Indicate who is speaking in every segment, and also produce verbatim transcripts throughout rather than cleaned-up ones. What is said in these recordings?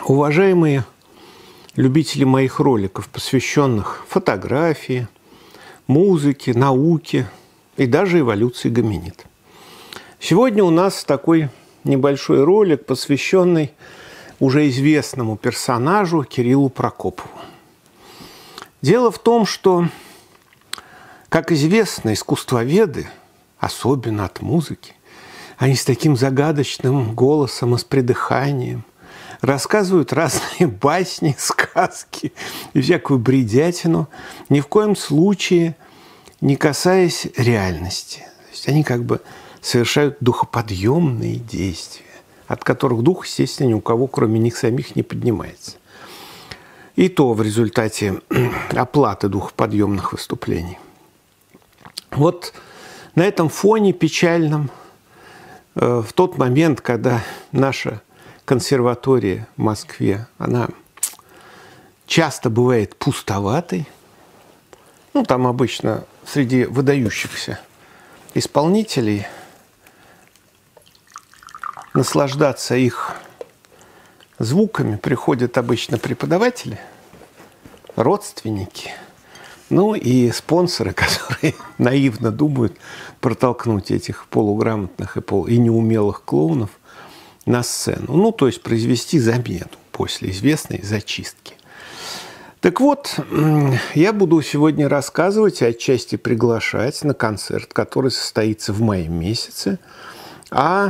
Speaker 1: Уважаемые любители моих роликов, посвященных фотографии, музыке, науке и даже эволюции гоминид. Сегодня у нас такой небольшой ролик, посвященный уже известному персонажу Кириллу Прокопову. Дело в том, что, как известно, искусствоведы, особенно от музыки, они с таким загадочным голосом и с придыханием рассказывают разные басни, сказки и всякую бредятину, ни в коем случае не касаясь реальности. То есть они как бы совершают духоподъемные действия, от которых дух, естественно, ни у кого, кроме них самих, не поднимается. И то в результате оплаты духоподъемных выступлений. Вот на этом фоне печальном, в тот момент, когда наша консерватория в Москве, она часто бывает пустоватой, ну, там обычно среди выдающихся исполнителей наслаждаться их звуками приходят обычно преподаватели, родственники, ну и спонсоры, которые наивно думают протолкнуть этих полуграмотных и, пол... и неумелых клоунов на сцену. Ну, то есть произвести замену после известной зачистки. Так вот, я буду сегодня рассказывать и отчасти приглашать на концерт, который состоится в мае месяце, о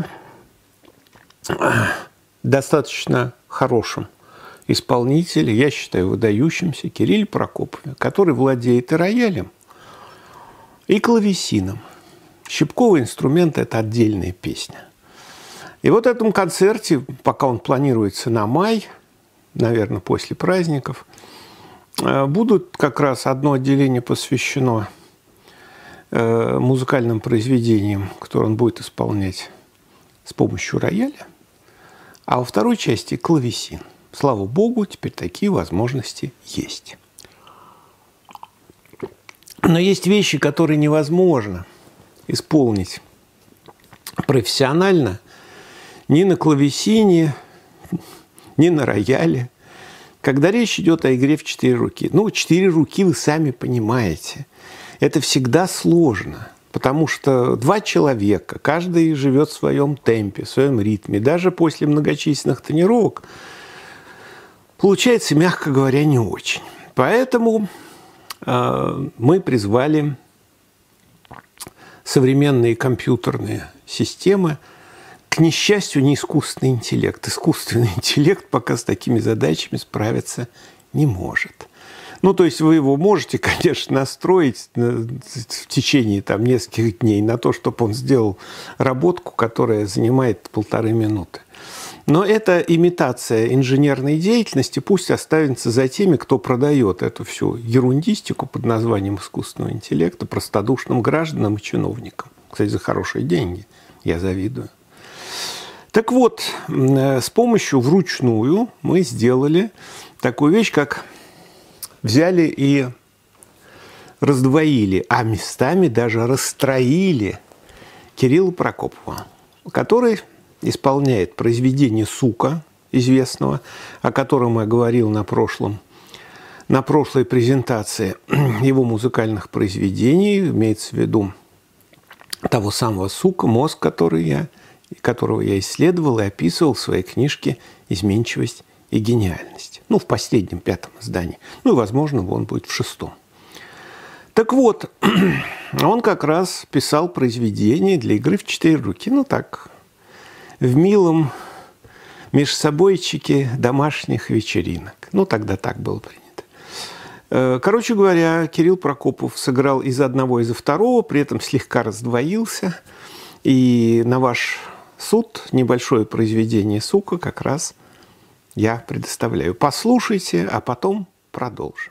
Speaker 1: достаточно хорошем исполнителе, я считаю, выдающимся, Кирилле Прокопове, который владеет и роялем, и клавесином. Щипковый инструмент – это отдельная песня. И вот этому концерте, пока он планируется на май, наверное, после праздников, будут как раз одно отделение посвящено музыкальным произведениям, которые он будет исполнять с помощью рояля, а во второй части клавесин. Слава богу, теперь такие возможности есть. Но есть вещи, которые невозможно исполнить профессионально ни на клавесине, ни на рояле, когда речь идет о игре в четыре руки. Ну, четыре руки, вы сами понимаете. Это всегда сложно, потому что два человека, каждый живет в своем темпе, в своем ритме. Даже после многочисленных тренировок получается, мягко говоря, не очень. Поэтому э, мы призвали современные компьютерные системы. К несчастью, не искусственный интеллект. Искусственный интеллект пока с такими задачами справиться не может. Ну, то есть вы его можете, конечно, настроить в течение там, нескольких дней на то, чтобы он сделал работку, которая занимает полторы минуты. Но эта имитация инженерной деятельности пусть останется за теми, кто продает эту всю ерундистику под названием искусственного интеллекта простодушным гражданам и чиновникам. Кстати, за хорошие деньги. Я завидую. Так вот, с помощью вручную мы сделали такую вещь, как взяли и раздвоили, а местами даже расстроили Кирилла Прокопова, который исполняет произведение «Сука» известного, о котором я говорил на, прошлом, на прошлой презентации его музыкальных произведений, имеется в виду того самого «Сука», мозг, который я которого я исследовал и описывал в своей книжке «Изменчивость и гениальность». Ну, в последнем, пятом издании. Ну, и, возможно, он будет в шестом. Так вот, он как раз писал произведения для игры в четыре руки. Ну, так, в милом межсобойчике домашних вечеринок. Ну, тогда так было принято. Короче говоря, Кирилл Прокопов сыграл из одного, из второго, при этом слегка раздвоился. И на ваш суд небольшое произведение «Сука» как раз я предоставляю. Послушайте, а потом продолжим.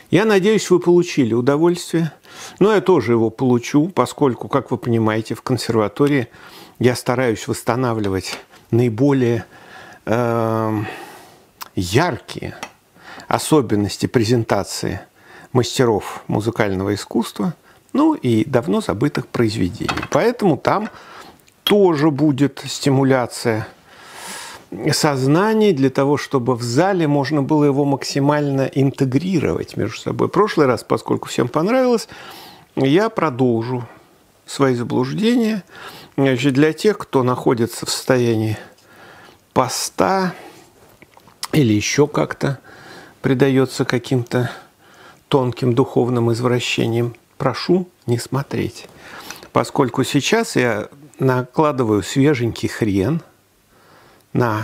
Speaker 1: Я надеюсь, вы получили удовольствие. Но я тоже его получу, поскольку, как вы понимаете, в консерватории я стараюсь восстанавливать наиболее э, яркие особенности презентации мастеров музыкального искусства, ну и давно забытых произведений. Поэтому там тоже будет стимуляция сознания для того, чтобы в зале можно было его максимально интегрировать между собой. В прошлый раз, поскольку всем понравилось, я продолжу свои заблуждения. Значит, для тех, кто находится в состоянии поста или еще как-то предается каким-то тонким духовным извращениям, прошу не смотреть. Поскольку сейчас я накладываю свеженький хрен на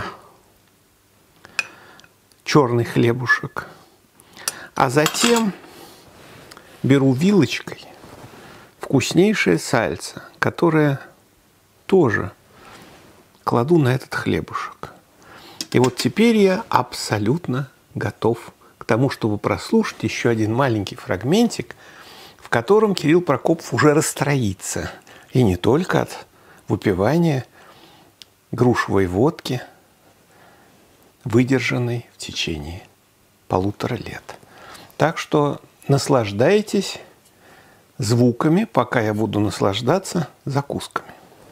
Speaker 1: черный хлебушек, а затем беру вилочкой вкуснейшее сальце, которое тоже кладу на этот хлебушек. И вот теперь я абсолютно готов к тому, чтобы прослушать еще один маленький фрагментик, в котором Кирилл Прокопов уже расстроится. И не только от выпивания грушевой водки, выдержанной в течение полутора лет. Так что наслаждайтесь звуками, пока я буду наслаждаться закусками.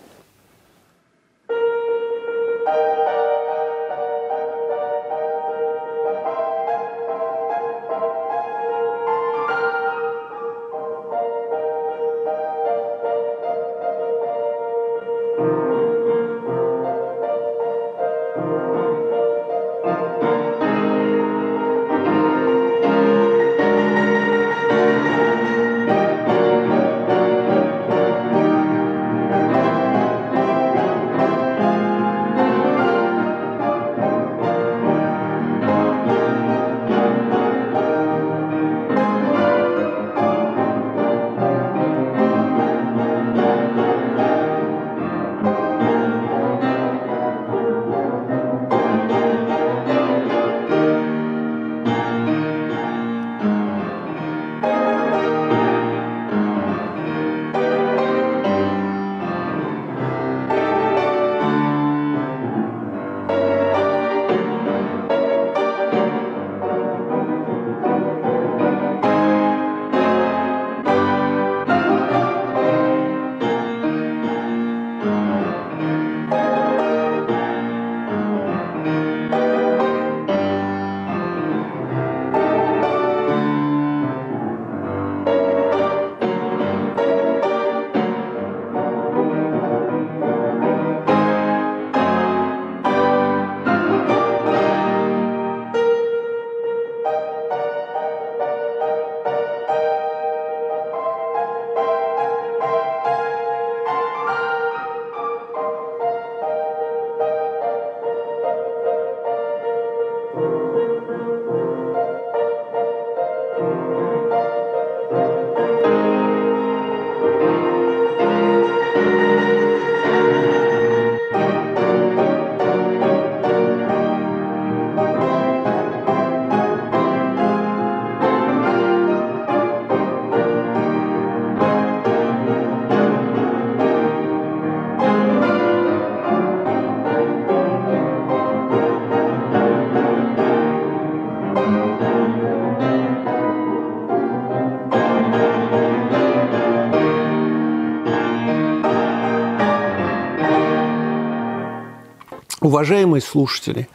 Speaker 1: Уважаемые слушатели,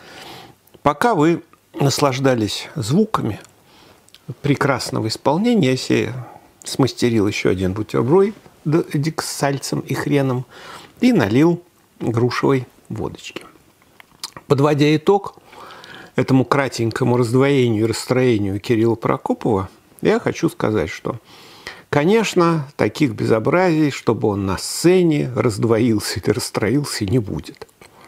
Speaker 1: пока вы наслаждались звуками прекрасного исполнения, я себе смастерил еще один бутерброд с сальцем и хреном и налил грушевой водочки. Подводя итог этому кратенькому раздвоению и расстроению Кирилла Прокопова, я хочу сказать, что, конечно, таких безобразий, чтобы он на сцене раздвоился или расстроился, не будет.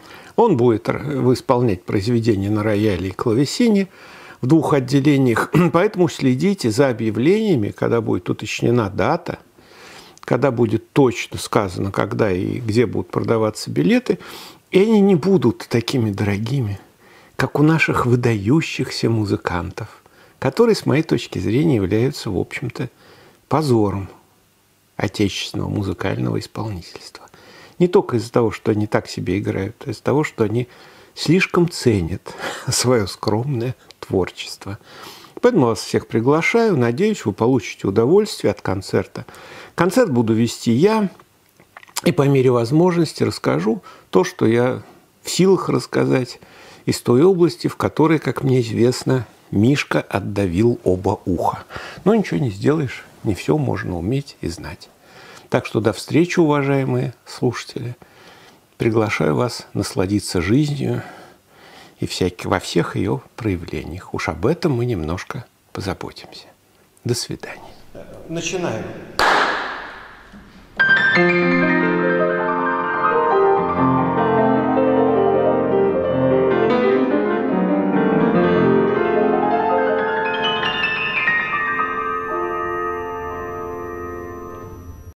Speaker 1: Он будет исполнять произведения на рояле и клавесине в двух отделениях, поэтому следите за объявлениями, когда будет уточнена дата, когда будет точно сказано, когда и где будут продаваться билеты, и они не будут такими дорогими, как у наших выдающихся музыкантов, которые, с моей точки зрения, являются, в общем-то, позором отечественного музыкального исполнительства. Не только из-за того, что они так себе играют, а из-за того, что они слишком ценят свое скромное творчество. Поэтому вас всех приглашаю. Надеюсь, вы получите удовольствие от концерта. Концерт буду вести я. И по мере возможности расскажу то, что я в силах рассказать из той области, в которой, как мне известно, Мишка отдавил оба уха. Но ничего не сделаешь, не все можно уметь и знать. Так что до встречи, уважаемые слушатели. Приглашаю вас насладиться жизнью и всякий, во всех ее проявлениях. Уж об этом мы немножко позаботимся. До свидания. Начинаем.